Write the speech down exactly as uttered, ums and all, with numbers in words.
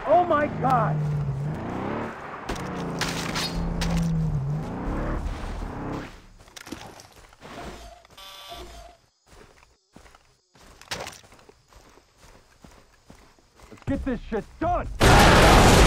Oh my God! Let's get this shit done!